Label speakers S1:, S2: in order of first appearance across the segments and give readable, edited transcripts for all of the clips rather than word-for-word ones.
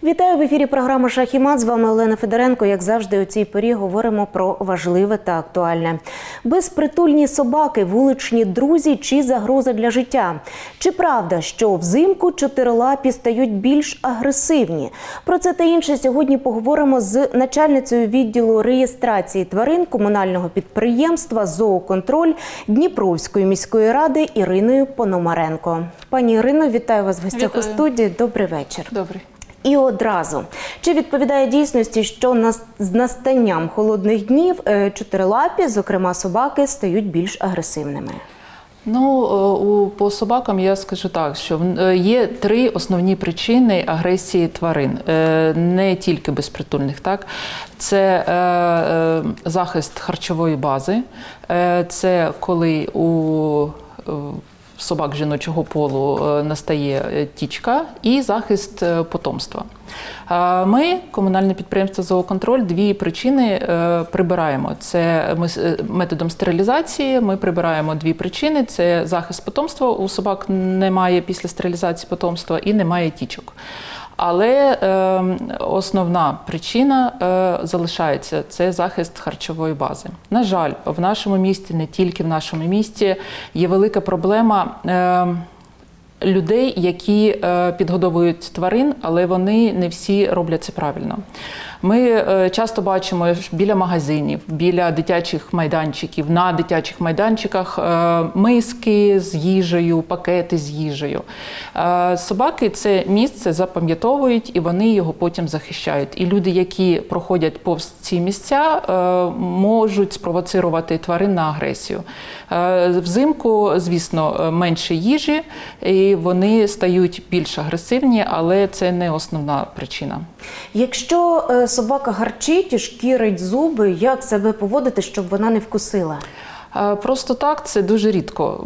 S1: Вітаю в ефірі програми «Шах і мат». З вами Олена Федоренко. Як завжди, у цій порі говоримо про важливе та актуальне. Безпритульні собаки, вуличні друзі чи загроза для життя? Чи правда, що взимку чотирилапі стають більш агресивні? Про це та інше сьогодні поговоримо з начальницею відділу реєстрації тварин комунального підприємства «Зооконтроль» Дніпровської міської ради Іриною Пономаренко. Пані Ірино, вітаю вас в гостях у студії. Добрий вечір.
S2: Добрий.
S1: І одразу, чи відповідає дійсності, що з настанням холодних днів чотирилапі, зокрема собаки, стають більш агресивними?
S2: По собакам я скажу так, що є три основні причини агресії тварин, не тільки безпритульних. Так? Це захист харчової бази, це коли у собак жіночого полу настає тічка, і захист потомства. Ми, комунальне підприємство «Зооконтроль», дві причини прибираємо. Це методом стерилізації ми прибираємо дві причини. Це захист потомства, у собак немає після стерилізації потомства і немає тічок. Але основна причина залишається – це захист харчової бази. На жаль, в нашому місті, не тільки в нашому місті, є велика проблема людей, які підгодовують тварин, але вони не всі роблять це правильно. Ми часто бачимо біля магазинів, біля дитячих майданчиків, на дитячих майданчиках миски з їжею, пакети з їжею. Собаки це місце запам'ятовують і вони його потім захищають. І люди, які проходять повз ці місця, можуть спровоцирувати тварин на агресію. Взимку, звісно, менше їжі, і вони стають більш агресивні, але це не основна причина.
S1: Якщо собака гарчить і шкірить зуби, як себе поводити, щоб вона не вкусила?
S2: Просто так, це дуже рідко,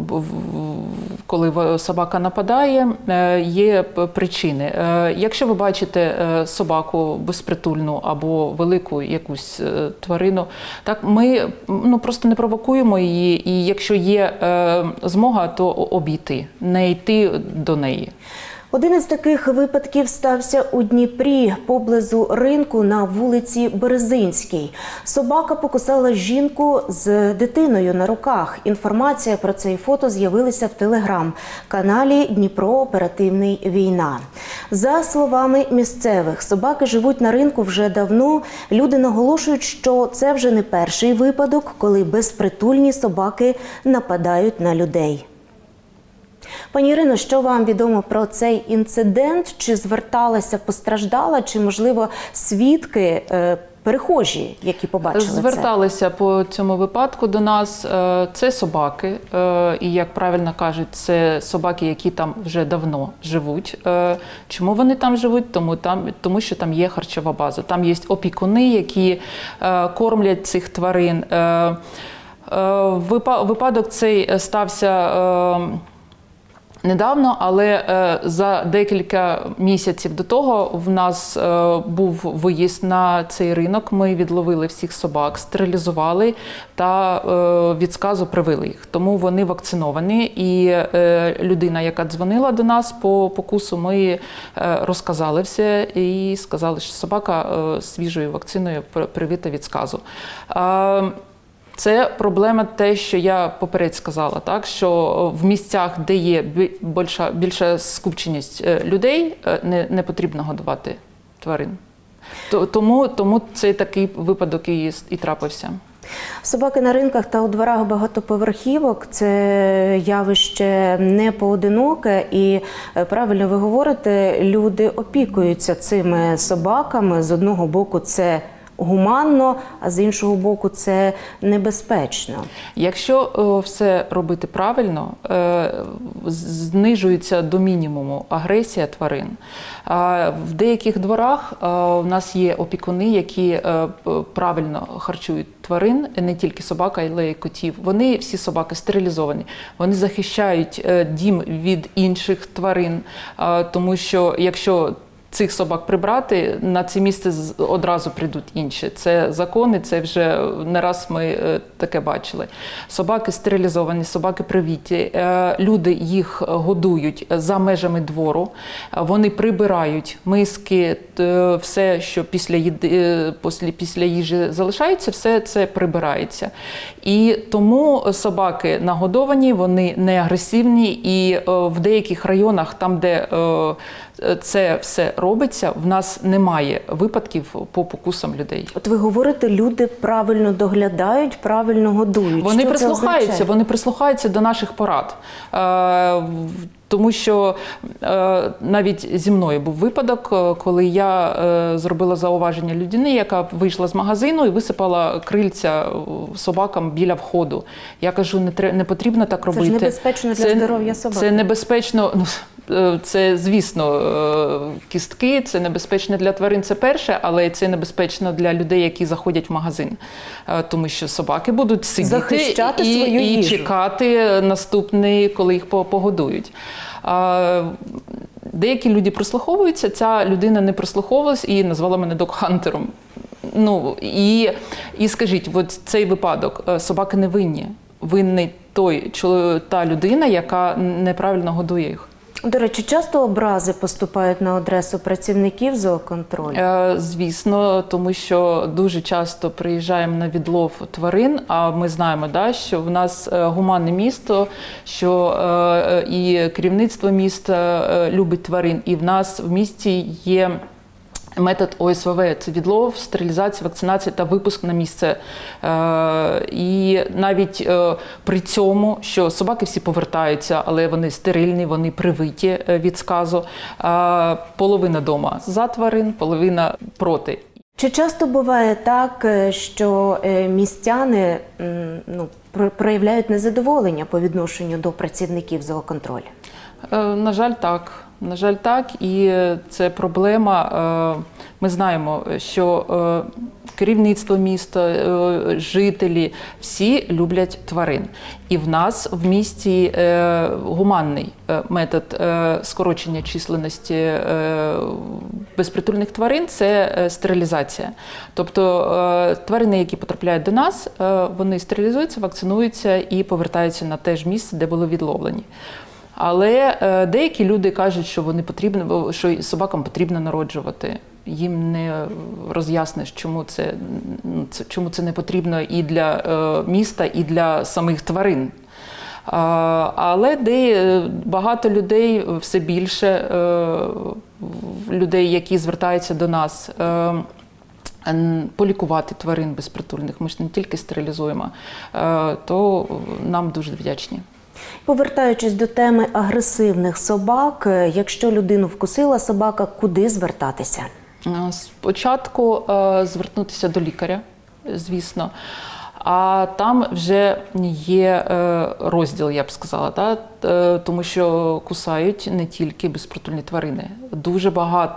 S2: коли собака нападає, є причини. Якщо ви бачите собаку безпритульну або велику якусь тварину, так, ми просто не провокуємо її, і якщо є змога, то обійти, не йти до неї.
S1: Один із таких випадків стався у Дніпрі, поблизу ринку на вулиці Березинській. Собака покусала жінку з дитиною на руках. Інформація про це і фото з'явилися в телеграм-каналі «Дніпро. Оперативний війна». За словами місцевих, собаки живуть на ринку вже давно. Люди наголошують, що це вже не перший випадок, коли безпритульні собаки нападають на людей. Пані Ірино, що вам відомо про цей інцидент? Чи зверталася постраждала, чи, можливо, свідки, перехожі, які побачили це?
S2: Зверталися по цьому випадку до нас. Це собаки, і, як правильно кажуть, це собаки, які там вже давно живуть. Чому вони там живуть? Тому що там є харчова база. Там є опікуни, які кормлять цих тварин. Випадок цей стався недавно, але за декілька місяців до того в нас був виїзд на цей ринок. Ми відловили всіх собак, стерилізували та від сказу привили їх. Тому вони вакциновані. І людина, яка дзвонила до нас по покусу, ми розказали все і сказали, що собака свіжою вакциною привита від сказу. Це проблема те, що я поперед сказала, так, що в місцях, де є більша скупченість людей, не потрібно годувати тварин. Тому цей такий випадок і трапився.
S1: Собаки на ринках та у дворах багатоповерхівок – це явище не поодиноке. І, правильно ви говорите, люди опікуються цими собаками. З одного боку, це гуманно, а з іншого боку, це небезпечно.
S2: Якщо все робити правильно, знижується до мінімуму агресія тварин. В деяких дворах у нас є опікуни, які правильно харчують тварин, не тільки собак, але й котів. Вони, всі собаки, стерилізовані. Вони захищають дім від інших тварин, тому що якщо цих собак прибрати, на це місце одразу прийдуть інші. Це закони, це вже не раз ми таке бачили. Собаки стерилізовані, собаки привіті, люди їх годують за межами двору, вони прибирають миски, все, що після їжі залишається, все це прибирається. І тому собаки нагодовані, вони не агресивні, і в деяких районах, там, де це все робиться, в нас немає випадків по покусам людей.
S1: От ви говорите, люди правильно доглядають, правильно годують.
S2: Вони прислухаються до наших порад. Тому що навіть зі мною був випадок, коли я зробила зауваження людині, яка вийшла з магазину і висипала крильця собакам біля входу. Я кажу, не потрібно так робити.
S1: Це ж небезпечно для здоров'я собак.
S2: Це небезпечно, це, звісно, кістки, це небезпечно для тварин, це перше, але це небезпечно для людей, які заходять в магазин. Тому що собаки будуть сидіти і чекати наступний, коли їх погодують. Деякі люди прислуховуються, ця людина не прислуховувалась і назвала мене догхантером. І скажіть, от цей випадок, собаки не винні. Винний та людина, яка неправильно годує їх.
S1: До речі, часто образи поступають на адресу працівників зооконтролю?
S2: Звісно, тому що дуже часто приїжджаємо на відлов тварин, а ми знаємо, що в нас гуманне місто, що і керівництво міста любить тварин, і в нас в місті є метод ОСВВ – це відлов, стерилізація, вакцинація та випуск на місце. І навіть при цьому, що собаки всі повертаються, але вони стерильні, вони привиті від сказу. Половина дома за тварин, половина проти.
S1: Чи часто буває так, що містяни проявляють незадоволення по відношенню до працівників зооконтролю?
S2: На жаль, так. На жаль, так. І це проблема. Ми знаємо, що керівництво міста, жителі, всі люблять тварин. І в нас в місті гуманний метод скорочення численності безпритульних тварин – це стерилізація. Тобто тварини, які потрапляють до нас, вони стерилізуються, вакцинуються і повертаються на те ж місце, де були відловлені. Але деякі люди кажуть, що собакам потрібно народжувати. Їм не роз'ясниш, чому це не потрібно і для міста, і для самих тварин. Але багато людей, все більше людей, які звертаються до нас, полікувати тварин безпритульних, ми ж не тільки стерилізуємо, то нам дуже вдячні.
S1: Повертаючись до теми агресивних собак, якщо людину вкусила собака, куди звертатися?
S2: Спочатку звернутися до лікаря, звісно. А там вже є розділ, я б сказала, тому що кусають не тільки безпритульні тварини. Дуже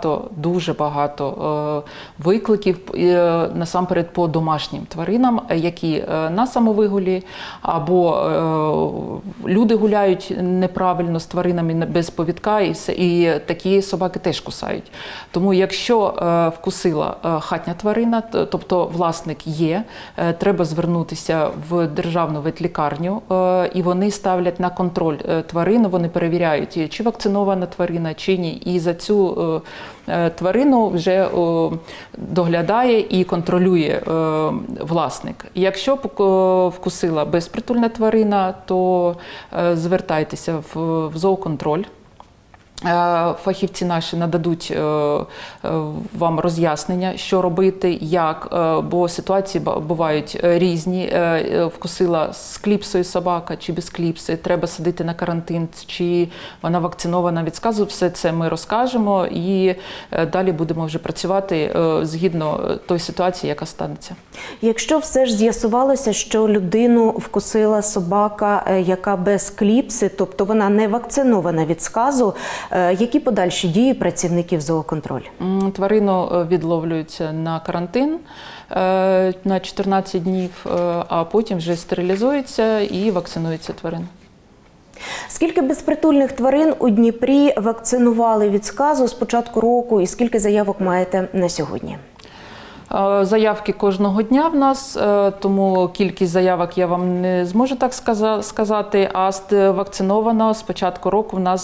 S2: багато викликів, насамперед по домашнім тваринам, які на самовигулі, або люди гуляють неправильно з тваринами без повідка, і такі собаки теж кусають. Тому якщо вкусила хатня тварина, тобто власник є, треба звернутися в державну ветлікарню, і вони ставлять на контроль тварину, вони перевіряють, чи вакцинована тварина, чи ні. І за цю тварину вже доглядає і контролює власник. Якщо вкусила безпритульна тварина, то звертайтеся в зооконтроль. Фахівці наші нададуть вам роз'яснення, що робити, як, бо ситуації бувають різні. Вкусила з кліпсою собака чи без кліпси, треба садити на карантин, чи вона вакцинована від сказу. Все це ми розкажемо і далі будемо вже працювати згідно тої ситуації, яка станеться.
S1: Якщо все ж з'ясувалося, що людину вкусила собака, яка без кліпси, тобто вона не вакцинована від сказу, які подальші дії працівників зооконтролю?
S2: Тварину відловлюється на карантин на 14 днів, а потім вже стерилізується і вакцинується тварина.
S1: Скільки безпритульних тварин у Дніпрі вакцинували від сказу з початку року і скільки заявок маєте на сьогодні?
S2: Заявки кожного дня в нас, тому кількість заявок я вам не зможу так сказати, а вакциновано з початку року в нас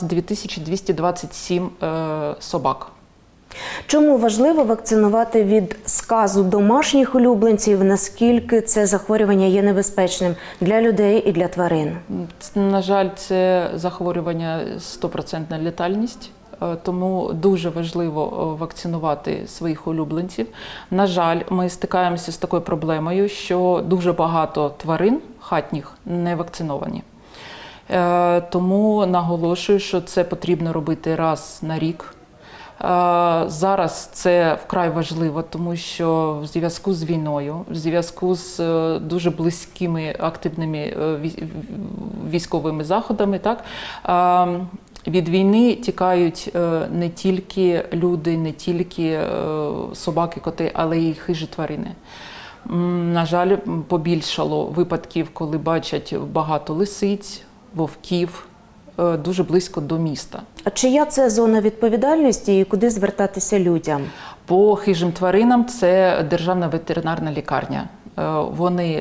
S2: 2227 собак.
S1: Чому важливо вакцинувати від сказу домашніх улюбленців? Наскільки це захворювання є небезпечним для людей і для тварин?
S2: На жаль, це захворювання 100% летальність. Тому дуже важливо вакцинувати своїх улюбленців. На жаль, ми стикаємося з такою проблемою, що дуже багато тварин хатніх не вакциновані. Тому наголошую, що це потрібно робити раз на рік. Зараз це вкрай важливо, тому що в зв'язку з війною, в зв'язку з дуже близькими активними військовими заходами, так, від війни тікають не тільки люди, не тільки собаки, коти, але й хижі тварини. На жаль, побільшало випадків, коли бачать багато лисиць, вовків, дуже близько до міста.
S1: А чия це зона відповідальності і куди звертатися людям?
S2: По хижим тваринам це Державна ветеринарна лікарня. Вони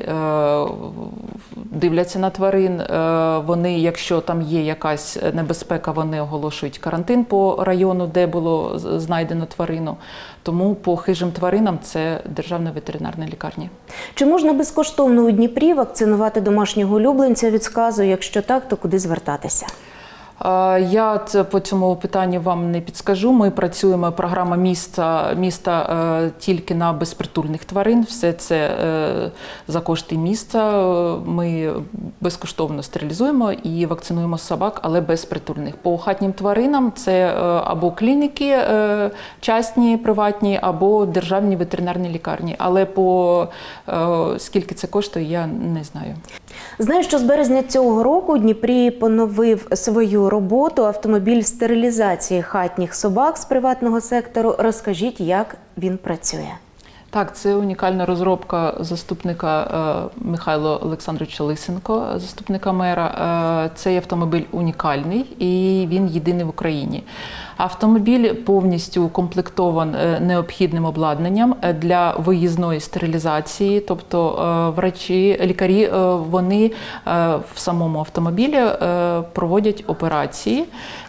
S2: дивляться на тварин, вони, якщо там є якась небезпека, вони оголошують карантин по району, де було знайдено тварину. Тому по хижим тваринам це Державна ветеринарна лікарня.
S1: Чи можна безкоштовно у Дніпрі вакцинувати домашнього улюбленця від сказу? Якщо так, то куди звертатися?
S2: Я по цьому питанню вам не підскажу. Ми працюємо, програма міста тільки на безпритульних тварин. Все це за кошти міста. Ми безкоштовно стерилізуємо і вакцинуємо собак, але безпритульних. По хатнім тваринам це або клініки частні, приватні, або державні ветеринарні лікарні. Але по скільки це коштує, я не знаю.
S1: Знаю, що з березня цього року у Дніпрі поновив свою роботу автомобіль стерилізації хатніх собак з приватного сектору. Розкажіть, як він працює.
S2: Так, це унікальна розробка заступника Михайла Олександровича Лисенко, заступника мера. Цей автомобіль унікальний і він єдиний в Україні. Автомобіль повністю укомплектований необхідним обладнанням для виїзної стерилізації, тобто лікарі, вони в самому автомобілі проводять операції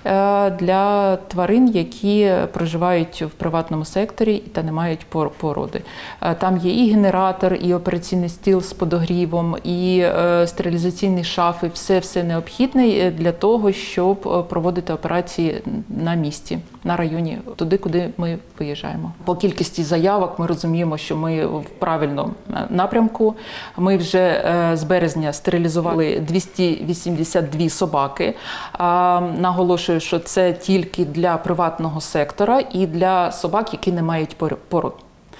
S2: для тварин, які проживають в приватному секторі та не мають породи. Там є і генератор, і операційний стіл з подогрівом, і стерилізаційні шафи, все необхідне для того, щоб проводити операції на місці, на районі, туди, куди ми виїжджаємо. По кількості заявок ми розуміємо, що ми в правильному напрямку. Ми вже з березня стерилізували 282 собаки. Наголошую, що це тільки для приватного сектора і для собак, які не мають пород.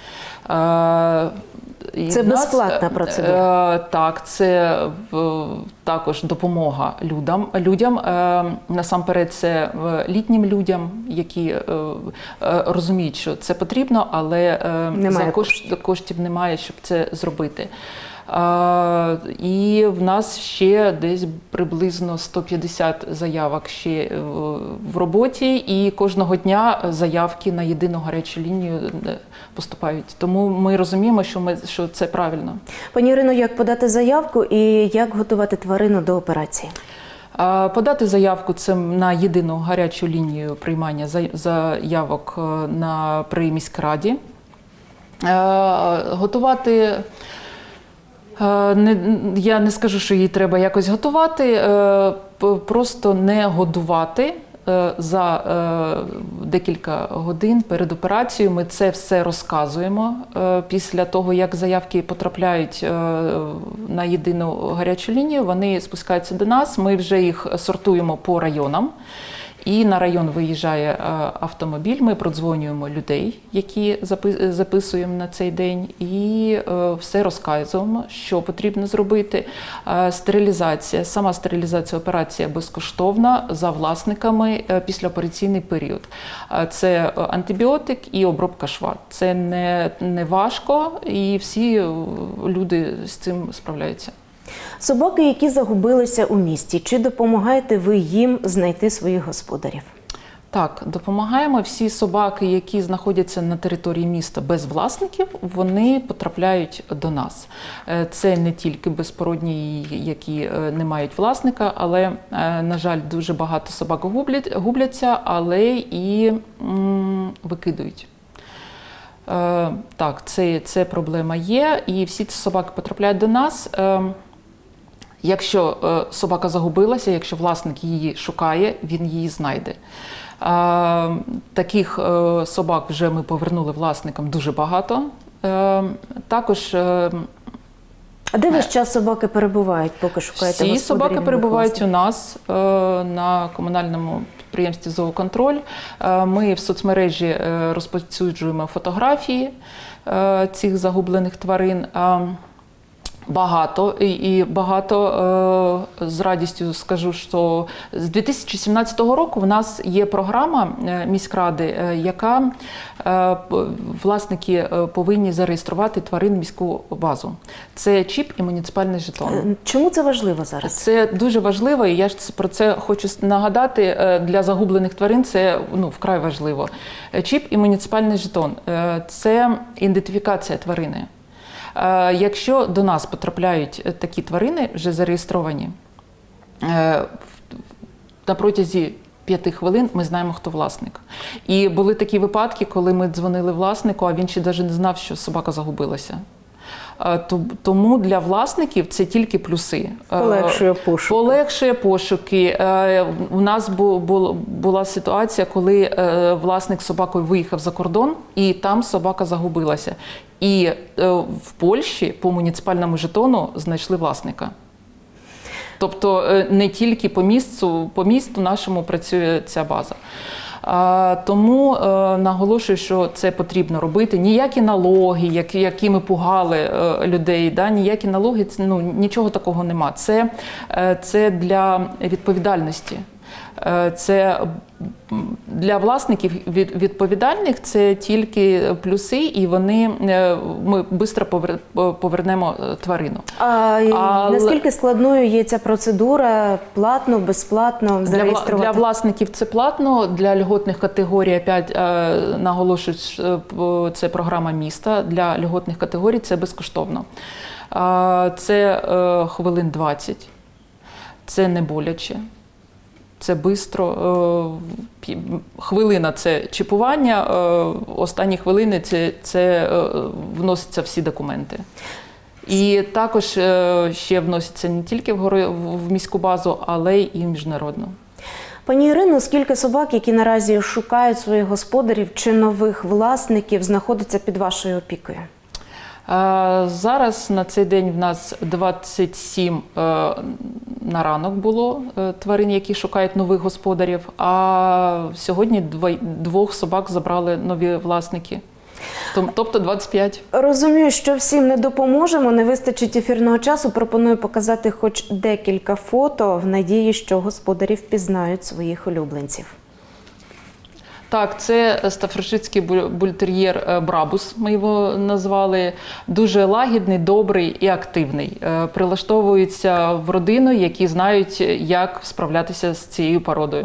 S1: Це безплатна процедура?
S2: Так, це також допомога людям. Насамперед, це літнім людям, які розуміють, що це потрібно, але коштів немає, щоб це зробити. І в нас ще десь приблизно 150 заявок ще в роботі, і кожного дня заявки на єдину гарячу лінію поступають. Тому ми розуміємо, що це правильно.
S1: Пані Ірино, як подати заявку і як готувати тварину до операції?
S2: Подати заявку – це на єдину гарячу лінію приймання заявок при міськраді. Готувати... Я не скажу, що її треба якось готувати, просто не годувати за декілька годин перед операцією. Ми це все розказуємо. Після того, як заявки потрапляють на єдину гарячу лінію, вони спускаються до нас, ми вже їх сортуємо по районам. І на район виїжджає автомобіль, ми продзвонюємо людей, які записуємо на цей день, і все розказуємо, що потрібно зробити. Стерилізація, сама стерилізація, операція безкоштовна за власниками післяопераційний період. Це антибіотик і обробка шва. Це не важко, і всі люди з цим справляються.
S1: Собаки, які загубилися у місті, чи допомагаєте ви їм знайти своїх господарів?
S2: Так, допомагаємо. Всі собаки, які знаходяться на території міста без власників, вони потрапляють до нас. Це не тільки безпородні, які не мають власника, але, на жаль, дуже багато собак губляться, але і викидують. Так, це проблема є, і всі ці собаки потрапляють до нас. Якщо собака загубилася, якщо власник її шукає, він її знайде. Таких собак вже ми повернули власникам дуже багато. Також
S1: А де весь час собаки перебувають, поки шукаєте господарів?
S2: Всі собаки перебувають у нас на комунальному підприємстві «Зооконтроль». Ми в соцмережі розповсюджуємо фотографії цих загублених тварин. Багато, і багато, з радістю скажу, що з 2017 року в нас є програма міськради, яка власники повинні зареєструвати тварин в міську базу. Це чіп і муніципальний жетон.
S1: Чому це важливо зараз?
S2: Це дуже важливо, і я ж про це хочу нагадати. Для загублених тварин це вкрай важливо. Чіп і муніципальний жетон – це ідентифікація тварини. Якщо до нас потрапляють такі тварини, вже зареєстровані, на протязі 5 хвилин ми знаємо, хто власник. І були такі випадки, коли ми дзвонили власнику, а він ще навіть не знав, що собака загубилася. Тому для власників це тільки плюси.
S1: Полегшує пошуки.
S2: Полегшує пошуки. У нас була ситуація, коли власник з собакою виїхав за кордон, і там собака загубилася. І в Польщі по муніципальному жетону знайшли власника. Тобто не тільки по місту нашому працює ця база. Тому наголошую, що це потрібно робити. Ніякі налоги, які ми пугали людей, ніякі налоги, нічого такого нема. Це для відповідальності. Це для власників відповідальних це тільки плюси, і ми швидко повернемо тварину.
S1: Наскільки складною є ця процедура? Платно, безплатно зареєструвати?
S2: Для власників це платно, для льготних категорій, опять наголошую, це програма міста, для льготних категорій це безкоштовно. Це хвилин 20, це не боляче. Це швидко. Хвилина – це чіпування, останні хвилини – це вносяться всі документи. І також ще вносяться не тільки в міську базу, але й міжнародну.
S1: Пані Ірино, скільки собак, які наразі шукають своїх господарів чи нових власників, знаходиться під вашою опікою?
S2: Зараз на цей день в нас 27 на ранок було тварин, які шукають нових господарів, а сьогодні 2 собак забрали нові власники. Тобто 25.
S1: Розумію, що всім не допоможемо, не вистачить ефірного часу. Пропоную показати хоч декілька фото в надії, що господарі впізнають своїх улюбленців.
S2: Так, це стаффордширський бультер'єр Брабус, ми його назвали. Дуже лагідний, добрий і активний. Прилаштовується в родину, які знають, як справлятися з цією породою.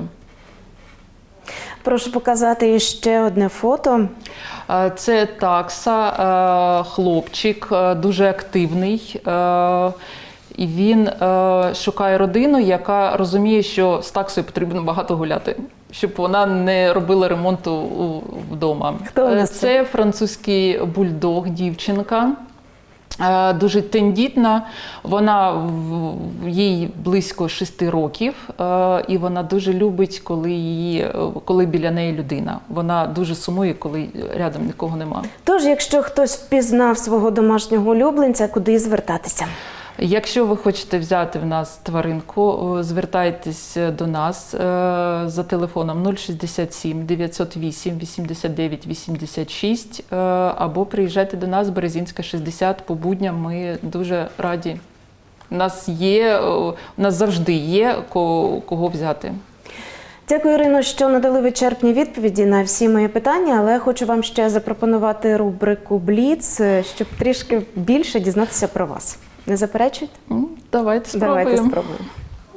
S1: Прошу показати ще одне фото.
S2: Це такса, хлопчик, дуже активний. І він шукає родину, яка розуміє, що з таксою потрібно багато гуляти, щоб вона не робила ремонту вдома.
S1: Хто у нас
S2: це французький бульдог, дівчинка. Дуже тендітна, їй близько 6 років, і вона дуже любить, коли біля неї людина. Вона дуже сумує, коли рядом нікого нема.
S1: Тож, якщо хтось впізнав свого домашнього улюбленця, куди звертатися?
S2: Якщо ви хочете взяти в нас тваринку, звертайтесь до нас за телефоном 067 908 89 86 або приїжджайте до нас, Березінська, 60, по будням. Ми дуже раді. У нас завжди є кого взяти.
S1: Дякую, Ірино, що надали вичерпні відповіді на всі мої питання, але я хочу вам ще запропонувати рубрику «Бліц», щоб трішки більше дізнатися про вас. Не заперечуєте?
S2: Давайте спробуємо.
S1: Давайте спробуємо.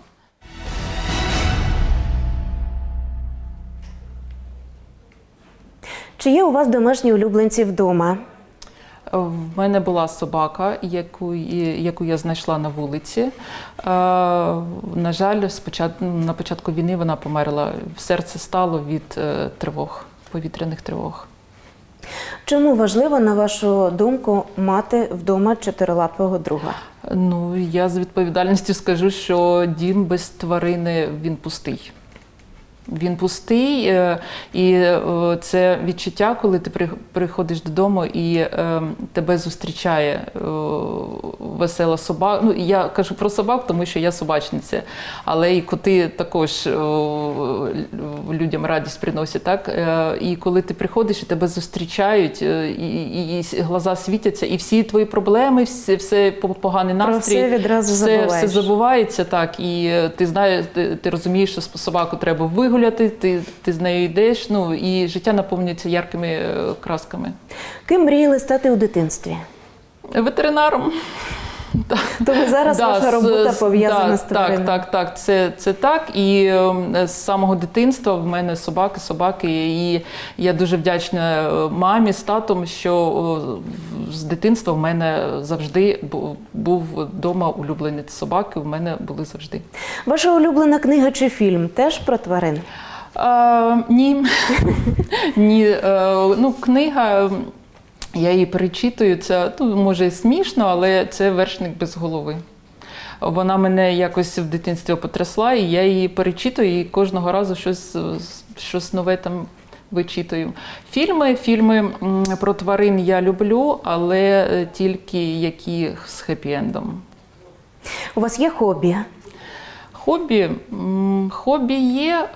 S1: Чи є у вас домашні улюбленці вдома?
S2: В мене була собака, яку я знайшла на вулиці. На жаль, на початку війни вона померла. Серце стало від тривог, повітряних тривог.
S1: Чому важливо, на вашу думку, мати вдома чотирилапого друга?
S2: Ну, я з відповідальністю скажу, що дім без тварини, він пустий. Він пустий, і це відчуття, коли ти приходиш додому і тебе зустрічає весела собака. Ну, я кажу про собак, тому що я собачниця, але і коти також людям радість приносять. Так? І коли ти приходиш і тебе зустрічають, і глаза світяться, і всі твої проблеми, все поганий настрій,
S1: про все відразу забуваєш.
S2: Все забувається, так, і ти знаєш, ти розумієш, що собаку треба вигуляти, ти з нею йдеш, ну, і життя наповнюється яркими красками.
S1: Ким мріяли стати у дитинстві?
S2: Ветеринаром.
S1: Тому зараз ваша робота пов'язана з тваринами.
S2: Так, це так. І з самого дитинства в мене собаки, і я дуже вдячна мамі з татом, що з дитинства в мене завжди був вдома улюблені собаки, в мене були завжди.
S1: Ваша улюблена книга чи фільм теж про тварин?
S2: Ні. Ні. Ну, книга... Я її перечитую, це, ну, може, і смішно, але це «Вершник без голови». Вона мене якось в дитинстві потрясла, і я її перечитую, і кожного разу щось нове там вичитую. Фільми про тварин я люблю, але тільки які з хеппі-ендом.
S1: У вас є хобі?
S2: Хобі є...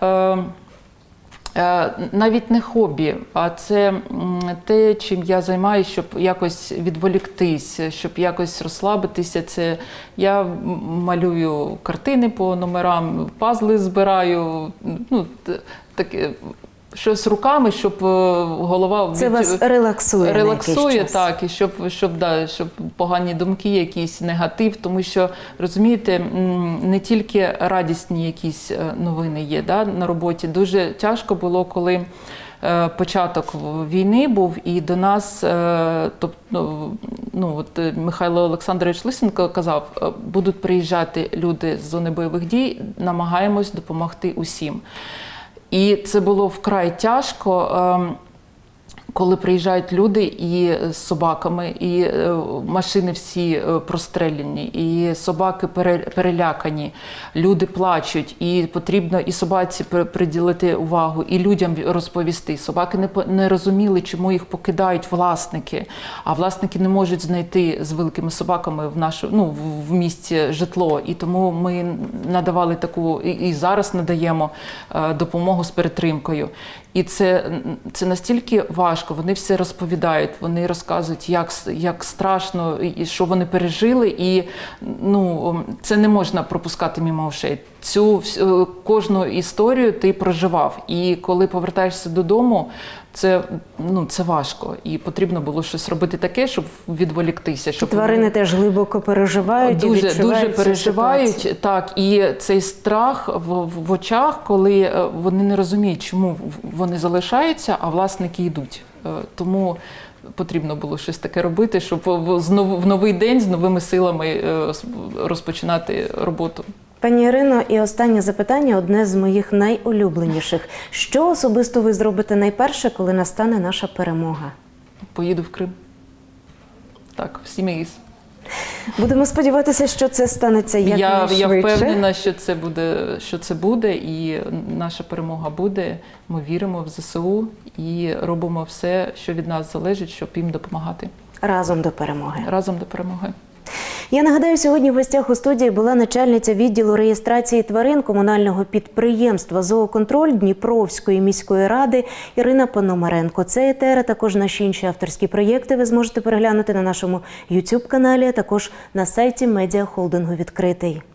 S2: Навіть не хобі, а це те, чим я займаюся, щоб якось відволіктись, щоб якось розслабитися. Це я малюю картини по номерам, пазли збираю, ну, таке, щось руками, щоб голова...
S1: Це вас релаксує.
S2: Релаксує, так, і щоб погані думки, якийсь негатив, тому що, розумієте, не тільки радісні якісь новини є, да, на роботі. Дуже тяжко було, коли початок війни був, і до нас, Михайло Олександрович Лисенко казав, будуть приїжджати люди з зони бойових дій, намагаємось допомогти усім. І це було вкрай тяжко, коли приїжджають люди і з собаками, і машини всі простреляні, і собаки перелякані, люди плачуть, і потрібно і собаці приділити увагу, і людям розповісти. Собаки не розуміли, чому їх покидають власники, а власники не можуть знайти з великими собаками в місті житло. І тому ми надавали таку, і зараз надаємо допомогу з перетримкою. І це настільки важко, вони все розповідають, вони розказують, як страшно, і що вони пережили, і це не можна пропускати мимо ушей. Кожну історію ти проживав, і коли повертаєшся додому, це важко, і потрібно було щось робити таке, щоб відволіктися. Щоб
S1: тварини теж глибоко переживають
S2: дуже,
S1: і відчувають
S2: дуже переживають, так, і цей страх в очах, коли вони не розуміють, чому вони залишаються, а власники йдуть. Тому потрібно було щось таке робити, щоб в новий день з новими силами розпочинати роботу.
S1: Пані Ірино, і останнє запитання, одне з моїх найулюбленіших. Що особисто ви зробите найперше, коли настане наша перемога?
S2: Поїду в Крим. Так, в сім'ї.
S1: Будемо сподіватися, що це станеться якнайшвидше.
S2: Я впевнена, що це буде, і наша перемога буде. Ми віримо в ЗСУ і робимо все, що від нас залежить, щоб їм допомагати.
S1: Разом до перемоги.
S2: Разом до перемоги.
S1: Я нагадаю, сьогодні в гостях у студії була начальниця відділу реєстрації тварин комунального підприємства «Зооконтроль» Дніпровської міської ради Ірина Пономаренко. Цей етер, а також наші інші авторські проєкти ви зможете переглянути на нашому YouTube-каналі, а також на сайті медіахолдингу «Відкритий».